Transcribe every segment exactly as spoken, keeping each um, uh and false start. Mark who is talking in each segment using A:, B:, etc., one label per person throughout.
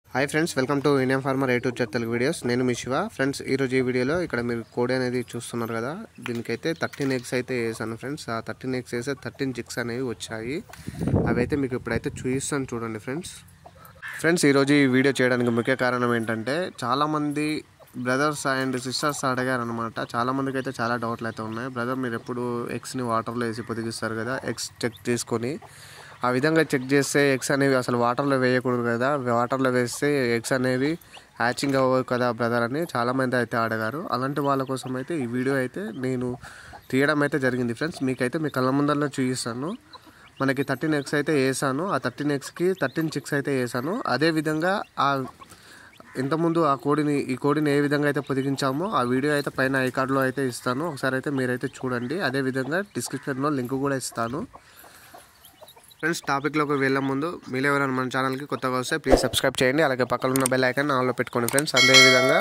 A: Hi friends, welcome to Indian farmer A to Z Telugu videos. నేను మీ Shiva. Friends, ఈరోజు ఈ వీడియోలో ఇక్కడ మీరు కోడి అనేది చూస్తున్నారు కదా, దీనికైతే థర్టీన్ ఎగ్స్ అయితే వేసాను ఫ్రెండ్స్. ఆ థర్టీన్ ఎగ్స్ వేసే థర్టీన్ చిక్స్ అనేవి వచ్చాయి. అవి అయితే మీకు ఇప్పుడైతే చూపిస్తాను చూడండి ఫ్రెండ్స్. ఫ్రెండ్స్, ఈరోజు ఈ వీడియో చేయడానికి ముఖ్య కారణం ఏంటంటే, చాలామంది బ్రదర్స్ అండ్ సిస్టర్స్ అడిగారు అనమాట. చాలామందికి అయితే చాలా డౌట్లు అయితే ఉన్నాయి. బ్రదర్, మీరు ఎప్పుడు ఎగ్స్ని వాటర్లో వేసి పొదిగిస్తారు కదా, ఎగ్స్ చెక్ చేసుకొని ఆ విధంగా చెక్ చేస్తే ఎగ్స్ అనేవి అసలు వాటర్లో వేయకూడదు కదా, వాటర్లో వేస్తే ఎగ్స్ అనేవి హ్యాచింగ్ అవ్వవు కదా బ్రదర్ అని చాలామంది అయితే అడిగారు. అలాంటి వాళ్ళ కోసం అయితే ఈ వీడియో అయితే నేను తీయడం అయితే జరిగింది ఫ్రెండ్స్. మీకైతే మీ కళ్ళ ముందరలో చూపిస్తాను. మనకి థర్టీన్ ఎగ్స్ అయితే వేసాను. ఆ థర్టీన్ ఎగ్స్కి థర్టీన్ చిక్స్ అయితే వేసాను. అదేవిధంగా ఆ ఇంతకుముందు ఆ కోడిని ఈ కోడిని ఏ విధంగా అయితే పొదిగించామో ఆ వీడియో అయితే పైన ఐ కార్డ్లో అయితే ఇస్తాను. ఒకసారి అయితే మీరైతే చూడండి. అదేవిధంగా డిస్క్రిప్షన్లో లింక్ కూడా ఇస్తాను. ఫ్రెండ్స్, టాపిక్లోకి వెళ్ళే ముందు మీరు ఎవరైనా మన ఛానల్కి కొత్తగా వస్తే ప్లీజ్ సబ్స్క్రైబ్ చేయండి. అలాగే పక్కన ఉన్న బెల్ ఐకాన్ ఆన్లో పెట్టుకోండి ఫ్రెండ్స్. అదేవిధంగా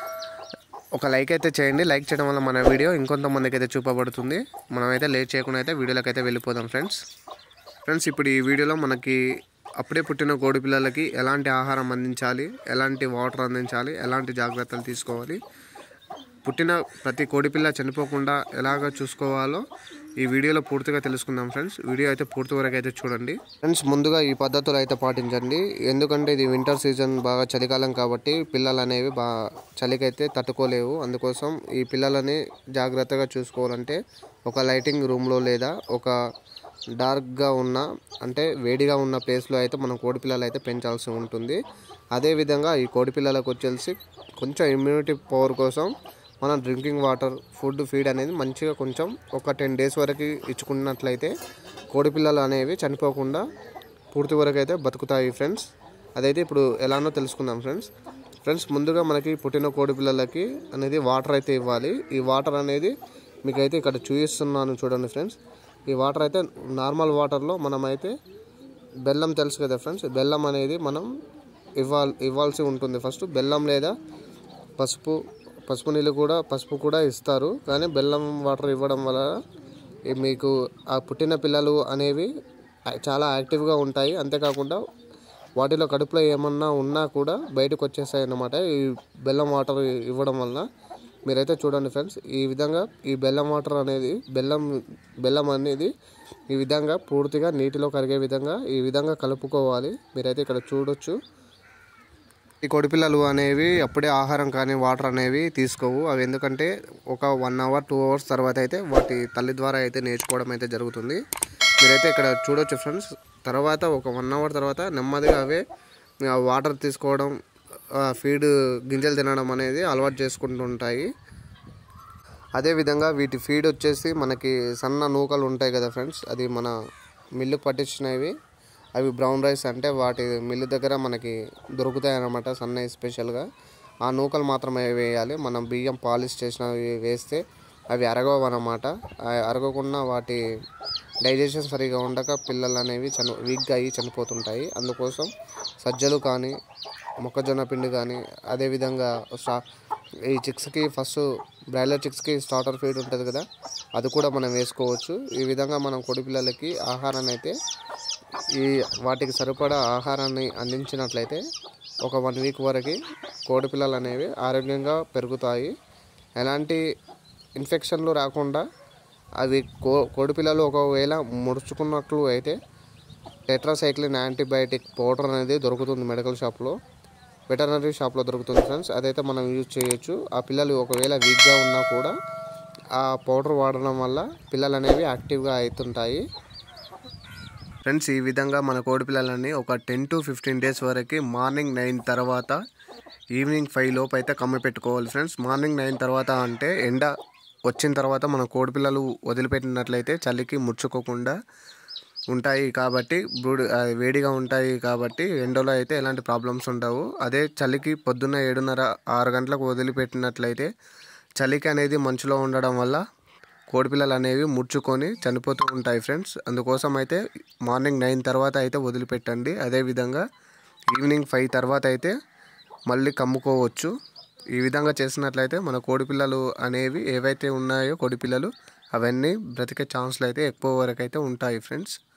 A: ఒక లైక్ అయితే చేయండి. లైక్ చేయడం వల్ల మన వీడియో ఇంకొంతమందికి అయితే చూపబడుతుంది. మనమైతే లేట్ చేయకుండా అయితే వీడియోలోకి అయితే వెళ్ళిపోదాం ఫ్రెండ్స్. ఫ్రెండ్స్, ఇప్పుడు ఈ వీడియోలో మనకి అప్పుడే పుట్టిన కోడి పిల్లలకి ఎలాంటి ఆహారం అందించాలి, ఎలాంటి వాటర్ అందించాలి, ఎలాంటి జాగ్రత్తలు తీసుకోవాలి, పుట్టిన ప్రతి కోడిపిల్ల చనిపోకుండా ఎలాగ చూసుకోవాలో ఈ వీడియోలో పూర్తిగా తెలుసుకుందాం ఫ్రెండ్స్. వీడియో అయితే పూర్తి వరకు అయితే చూడండి ఫ్రెండ్స్. ముందుగా ఈ పద్ధతులు అయితే పాటించండి. ఎందుకంటే ఇది వింటర్ సీజన్, బాగా చలికాలం కాబట్టి పిల్లలు అనేవి బాగా చలికైతే తట్టుకోలేవు. అందుకోసం ఈ పిల్లలని జాగ్రత్తగా చూసుకోవాలంటే ఒక లైటింగ్ రూమ్లో లేదా ఒక డార్క్గా ఉన్న అంటే వేడిగా ఉన్న ప్లేస్లో అయితే మనం కోడిపిల్లలు అయితే పెంచాల్సి ఉంటుంది. అదేవిధంగా ఈ కోడిపిల్లలకు వచ్చేసి కొంచెం ఇమ్యూనిటీ పవర్ కోసం మనం డ్రింకింగ్ వాటర్, ఫుడ్, ఫీడ్ అనేది మంచిగా కొంచెం ఒక టెన్ డేస్ వరకు ఇచ్చుకున్నట్లయితే కోడిపిల్లలు అనేవి చనిపోకుండా పూర్తి వరకు అయితే బతుకుతాయి ఫ్రెండ్స్. అదైతే ఇప్పుడు ఎలానో తెలుసుకుందాం ఫ్రెండ్స్. ఫ్రెండ్స్, ముందుగా మనకి పుట్టిన కోడిపిల్లలకి అనేది వాటర్ అయితే ఇవ్వాలి. ఈ వాటర్ అనేది మీకైతే ఇక్కడ చూపిస్తున్నాను చూడండి ఫ్రెండ్స్. ఈ వాటర్ అయితే నార్మల్ వాటర్లో మనమైతే బెల్లం తెలుసు కదా ఫ్రెండ్స్, బెల్లం అనేది మనం ఇవ్వాలి ఇవ్వాల్సి ఉంటుంది. ఫస్ట్ బెల్లం లేదా పసుపు పసుపు నీళ్ళు కూడా పసుపు కూడా ఇస్తారు. కానీ బెల్లం వాటర్ ఇవ్వడం వల్ల మీకు ఆ పుట్టిన పిల్లలు అనేవి చాలా యాక్టివ్గా ఉంటాయి. అంతేకాకుండా వాటిలో కడుపులో ఏమన్నా ఉన్నా కూడా బయటకు వచ్చేస్తాయి అన్నమాట ఈ బెల్లం వాటర్ ఇవ్వడం వల్ల. మీరైతే చూడండి ఫ్రెండ్స్, ఈ విధంగా ఈ బెల్లం వాటర్ అనేది బెల్లం బెల్లం అనేది ఈ విధంగా పూర్తిగా నీటిలో కరిగే విధంగా ఈ విధంగా కలుపుకోవాలి. మీరైతే ఇక్కడ చూడొచ్చు. ఈ కోడిపిల్లలు అనేవి అప్పుడే ఆహారం కానీ వాటర్ అనేవి తీసుకోవు. అవి ఎందుకంటే ఒక వన్ అవర్ టూ అవర్స్ తర్వాత అయితే వాటి తల్లి ద్వారా అయితే నేర్చుకోవడం అయితే జరుగుతుంది. మీరైతే ఇక్కడ చూడొచ్చు ఫ్రెండ్స్. తర్వాత ఒక వన్ అవర్ తర్వాత నెమ్మదిగా అవే వాటర్ తీసుకోవడం, ఫీడ్ గింజలు తినడం అనేది అలవాటు చేసుకుంటూ ఉంటాయి. అదేవిధంగా వీటి ఫీడ్ వచ్చేసి మనకి సన్న నూకలు ఉంటాయి కదా ఫ్రెండ్స్, అది మన మిల్లు పట్టించినవి. అవి బ్రౌన్ రైస్ అంటే వాటి మిల్లు దగ్గర మనకి దొరుకుతాయి అన్నమాట, సన్నవి స్పెషల్గా. ఆ నూకలు మాత్రమే వేయాలి. మనం బియ్యం పాలిష్ చేసినవి వేస్తే అవి అరగవు అన్నమాట. అరగకుండా వాటి డైజెషన్ సరిగా ఉండక పిల్లలు అనేవి చని వీక్గా అయ్యి చనిపోతుంటాయి. అందుకోసం సజ్జలు కానీ మొక్కజొన్న పిండి కానీ, అదేవిధంగా స్టా ఈ చిక్స్కి ఫస్ట్ బ్రాయిలర్ చిక్స్కి స్టార్టర్ ఫీడ్ ఉంటుంది కదా, అది కూడా మనం వేసుకోవచ్చు. ఈ విధంగా మనం కోడి పిల్లలకి ఆహారాన్ని అయితే ఈ వాటికి సరిపడా ఆహారాన్ని అందించినట్లయితే ఒక వన్ వీక్ వరకు కోడి పిల్లలు అనేవి ఆరోగ్యంగా పెరుగుతాయి. ఎలాంటి ఇన్ఫెక్షన్లు రాకుండా అవి కో కోడి పిల్లలు ఒకవేళ ముడుచుకున్నట్లు అయితే టెట్రాసైక్లిన్ యాంటీబయాటిక్ పౌడర్ అనేది దొరుకుతుంది మెడికల్ షాప్లో, వెటర్నరీ షాప్లో దొరుకుతుంది ఫ్రెండ్స్. అదైతే మనం యూజ్ చేయొచ్చు. ఆ పిల్లలు ఒకవేళ వీక్గా ఉన్నా కూడా ఆ పౌడర్ వాడడం వల్ల పిల్లలు అనేవి యాక్టివ్గా అవుతుంటాయి ఫ్రెండ్స్. ఈ విధంగా మన కోడి పిల్లలని ఒక టెన్ టు ఫిఫ్టీన్ డేస్ వరకు మార్నింగ్ నైన్ తర్వాత ఈవినింగ్ ఫైవ్ లోపు అయితే కమ్మి పెట్టుకోవాలి ఫ్రెండ్స్. మార్నింగ్ నైన్ తర్వాత అంటే ఎండ వచ్చిన తర్వాత మన కోడి పిల్లలు వదిలిపెట్టినట్లయితే చలికి ముడుచుకోకుండా ఉంటాయి కాబట్టి బ్రూడ్ వేడిగా ఉంటాయి కాబట్టి ఎండలో అయితే ఎలాంటి ప్రాబ్లమ్స్ ఉండవు. అదే చలికి పొద్దున్న ఏడున్నర ఆరు గంటలకు వదిలిపెట్టినట్లయితే చలికి అనేది మంచులో ఉండడం వల్ల కోడిపిల్లలు అనేవి ముడుచుకొని చనిపోతూ ఉంటాయి ఫ్రెండ్స్. అందుకోసం అయితే మార్నింగ్ నైన్ తర్వాత అయితే వదిలిపెట్టండి. అదేవిధంగా ఈవినింగ్ ఫైవ్ తర్వాత అయితే మళ్ళీ కమ్ముకోవచ్చు. ఈ విధంగా చేసినట్లయితే మన కోడిపిల్లలు అనేవి ఏవైతే ఉన్నాయో కోడిపిల్లలు అవన్నీ బ్రతికే ఛాన్స్లు అయితే ఎక్కువ వరకు అయితే ఉంటాయి ఫ్రెండ్స్.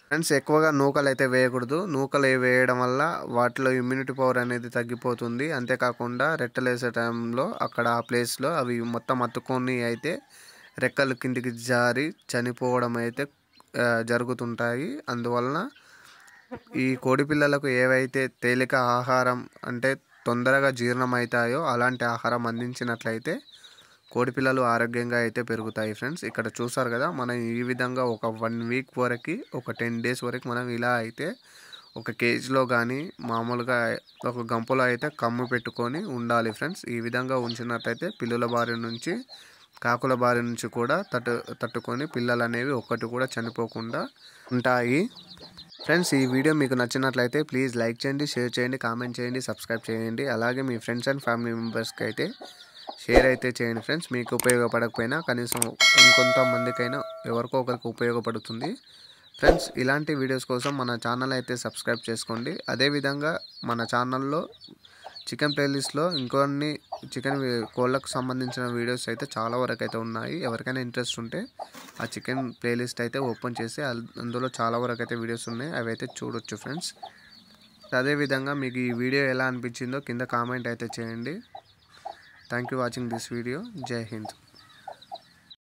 A: ఫ్రెండ్స్ ఎక్కువగా నూకలు అయితే వేయకూడదు. నూకలు వేయడం వల్ల వాటిలో ఇమ్యూనిటీ పవర్ అనేది తగ్గిపోతుంది. అంతేకాకుండా రెట్టలు వేసే టైంలో అక్కడ ఆ ప్లేస్లో అవి మొత్తం అతుక్కొని అయితే రెక్కలు కిందికి జారి చనిపోవడం అయితే జరుగుతుంటాయి. అందువలన ఈ కోడి పిల్లలకు ఏవైతే తేలిక ఆహారం అంటే తొందరగా జీర్ణం అవుతాయో అలాంటి ఆహారం అందించినట్లయితే కోడి పిల్లలు ఆరోగ్యంగా అయితే పెరుగుతాయి. ఫ్రెండ్స్ ఇక్కడ చూసారు కదా, మనం ఈ విధంగా ఒక వన్ వీక్ వరకు ఒక టెన్ డేస్ వరకు మనం ఇలా అయితే ఒక కేజీలో కానీ మామూలుగా ఒక గంపలో అయితే కమ్ము పెట్టుకొని ఉండాలి. ఫ్రెండ్స్ ఈ విధంగా ఉంచినట్లయితే పిల్లుల బారి నుంచి కాకుల బారి నుంచి కూడా తట్టు తట్టుకొని పిల్లలు అనేవి ఒక్కటి కూడా చనిపోకుండా ఉంటాయి. ఫ్రెండ్స్ ఈ వీడియో మీకు నచ్చినట్లయితే ప్లీజ్ లైక్ చేయండి, షేర్ చేయండి, కామెంట్ చేయండి, సబ్స్క్రైబ్ చేయండి. అలాగే మీ ఫ్రెండ్స్ అండ్ ఫ్యామిలీ మెంబర్స్కి అయితే షేర్ అయితే చేయండి. ఫ్రెండ్స్ మీకు ఉపయోగపడకపోయినా కనీసం ఇంకొంతమందికైనా ఎవరికో ఒకరికి ఉపయోగపడుతుంది. ఫ్రెండ్స్ ఇలాంటి వీడియోస్ కోసం మన ఛానల్ అయితే సబ్స్క్రైబ్ చేసుకోండి. అదేవిధంగా మన ఛానల్లో చికెన్ ప్లేలిస్ట్లో ఇంకొన్ని చికెన్ కోళ్ళకు సంబంధించిన వీడియోస్ అయితే చాలా వరకు అయితే ఉన్నాయి. ఎవరికైనా ఇంట్రెస్ట్ ఉంటే ఆ చికెన్ ప్లేలిస్ట్ అయితే ఓపెన్ చేసి అందులో చాలా వరకు అయితే వీడియోస్ ఉన్నాయి, అవి అయితే చూడొచ్చు. ఫ్రెండ్స్ అదేవిధంగా మీకు ఈ వీడియో ఎలా అనిపించిందో కింద కామెంట్ అయితే చేయండి. Thank you watching this video. జై హింద్.